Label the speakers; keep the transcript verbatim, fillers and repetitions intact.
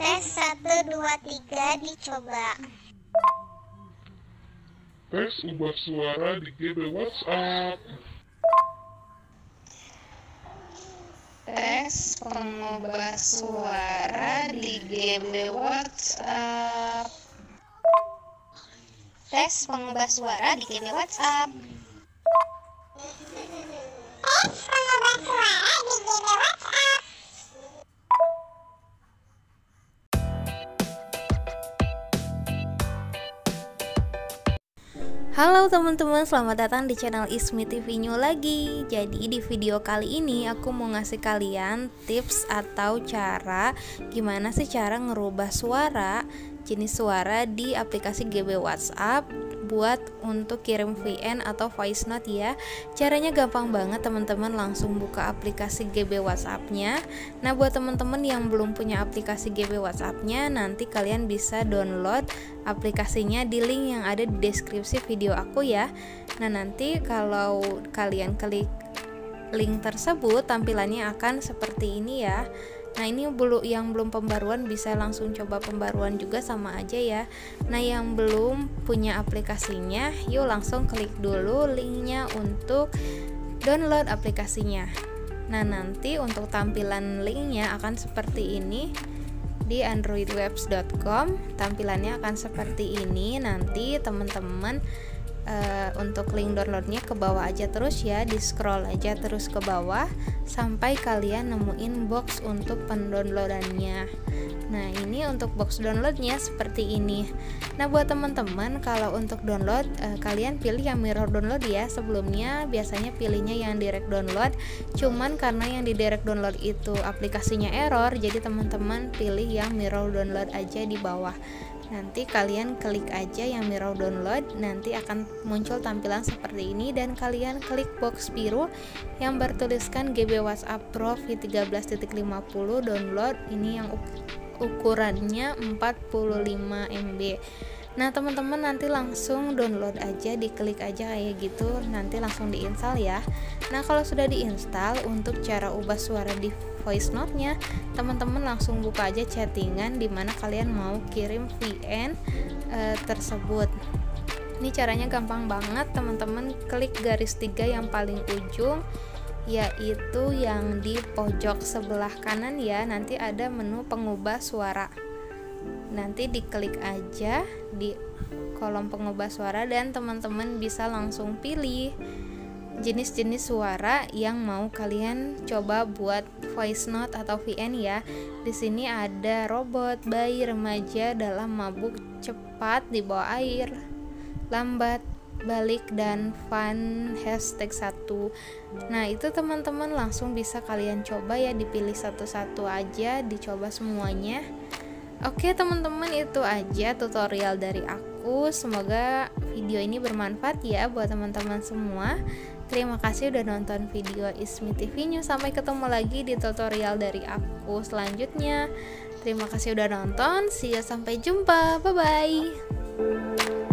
Speaker 1: Tes satu dua tiga dicoba.
Speaker 2: Tes ubah suara di G B WhatsApp.
Speaker 3: Tes pengubah suara di G B WhatsApp.
Speaker 1: Tes pengubah suara di G B WhatsApp. Tes pengubah suara di G B WhatsApp.
Speaker 4: Halo teman-teman, selamat datang di channel Ismi T V New lagi. Jadi di video kali ini aku mau ngasih kalian tips atau cara gimana sih cara ngerubah suara, jenis suara di aplikasi G B WhatsApp buat untuk kirim V N atau voice note ya. Caranya gampang banget teman-teman, langsung buka aplikasi G B WhatsApp-nya. Nah, buat teman-teman yang belum punya aplikasi G B WhatsApp-nya, nanti kalian bisa download aplikasinya di link yang ada di deskripsi video aku ya. Nah, nanti kalau kalian klik link tersebut, tampilannya akan seperti ini ya. Nah, ini belum yang belum pembaruan bisa langsung coba pembaruan juga, sama aja ya. Nah, yang belum punya aplikasinya, yuk langsung klik dulu linknya untuk download aplikasinya. Nah, nanti untuk tampilan linknya akan seperti ini di android webs dot com. Tampilannya akan seperti ini. Nanti teman-teman Uh, untuk link downloadnya ke bawah aja terus ya, di scroll aja terus ke bawah sampai kalian nemuin box untuk pendownloadannya. Nah, ini untuk box downloadnya seperti ini. Nah, buat teman-teman kalau untuk download uh, kalian pilih yang mirror download ya. Sebelumnya biasanya pilihnya yang direct download, cuman karena yang di direct download itu aplikasinya error, jadi teman-teman pilih yang mirror download aja di bawah. Nanti kalian klik aja yang mirror download, nanti akan muncul tampilan seperti ini dan kalian klik box biru yang bertuliskan G B WhatsApp Pro V tiga belas titik lima puluh download. Ini yang ukurannya empat puluh lima M B. Nah, teman-teman nanti langsung download aja, diklik aja kayak gitu, nanti langsung diinstal ya. Nah, kalau sudah diinstal, untuk cara ubah suara di voice note-nya, teman-teman langsung buka aja chattingan dimana kalian mau kirim V N e, tersebut. Ini caranya gampang banget, teman-teman klik garis tiga yang paling ujung, yaitu yang di pojok sebelah kanan ya. Nanti ada menu pengubah suara. Nanti diklik aja di kolom pengubah suara dan teman-teman bisa langsung pilih jenis-jenis suara yang mau kalian coba buat voice note atau V N ya. Di sini ada robot, bayi, remaja dalam mabuk, cepat, di bawah air, lambat, balik, dan fun hashtag satu. Nah, itu teman-teman langsung bisa kalian coba ya, dipilih satu-satu aja, dicoba semuanya. Oke teman-teman, itu aja tutorial dari aku. Semoga video ini bermanfaat ya buat teman-teman semua. Terima kasih udah nonton video Ismi T V News. Sampai ketemu lagi di tutorial dari aku selanjutnya. Terima kasih udah nonton. See you, sampai jumpa. Bye bye.